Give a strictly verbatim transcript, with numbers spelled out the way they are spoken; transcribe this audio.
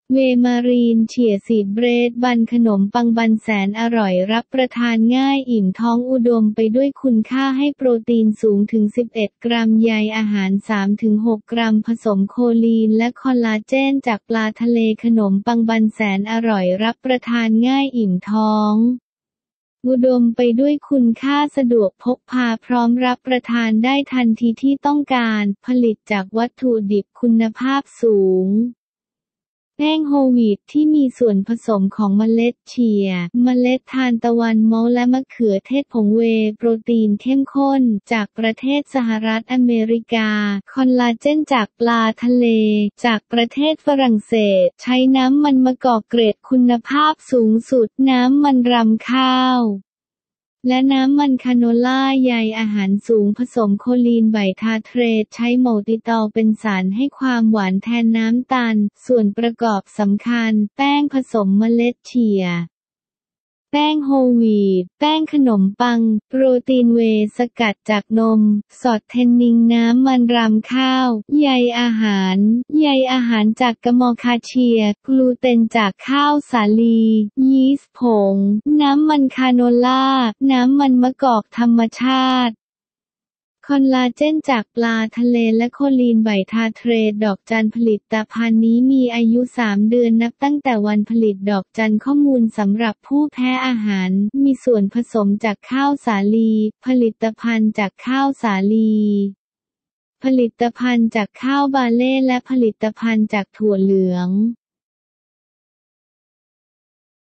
เวมารีนเฉียซีดเบรดบันขนมปังบันแสนอร่อยรับประทานง่ายอิ่มท้องอุดมไปด้วยคุณค่าให้โปรตีนสูงถึงสิบเอ็ดกรัมใยอาหาร สามถึงหก กรัมผสมโคลีนและคอลลาเจนจากปลาทะเลขนมปังบันแสนอร่อยรับประทานง่ายอิ่มท้องอุดมไปด้วยคุณค่าสะดวกพกพาพร้อมรับประทานได้ทันทีที่ต้องการผลิตจากวัตถุดิบคุณภาพสูงแป้งโฮลวีตที่มีส่วนผสมของเมล็ดเชียร์เมล็ดทานตะวันมอลและมะเขือเทศผงเวย์โปรตีนเข้มข้นจากประเทศสหรัฐอเมริกาคอลลาเจนจากปลาทะเลจากประเทศฝรั่งเศสใช้น้ำมันมะกอกเกรดคุณภาพสูงสุดน้ำมันรำข้าวและน้ำมันคาโนล่าใยอาหารสูงผสมโคลีนไบทาเทรตใช้มัลติตอลเป็นสารให้ความหวานแทนน้ำตาลส่วนประกอบสำคัญแป้งผสมเมล็ดเชียร์แป้งโฮลวีตแป้งขนมปังโปรตีนเวย์สกัดจากนมสอดเทนนิงน้ำมันรำข้าวใยอาหารใยอาหารจากกะมอคาเชียกลูเตนจากข้าวสาลียีสต์ผงน้ำมันคาโนล่าน้ำมันมะกอกธรรมชาติคอลลาเจนจากปลาทะเลและโคลีนไบทาเทรตดอกจันผลิตภัณฑ์นี้มีอายุสามเดือนนับตั้งแต่วันผลิตดอกจันข้อมูลสำหรับผู้แพ้อาหารมีส่วนผสมจากข้าวสาลีผลิตภัณฑ์จากข้าวสาลีผลิตภัณฑ์จากข้าวบาเล่และผลิตภัณฑ์จากถั่วเหลือง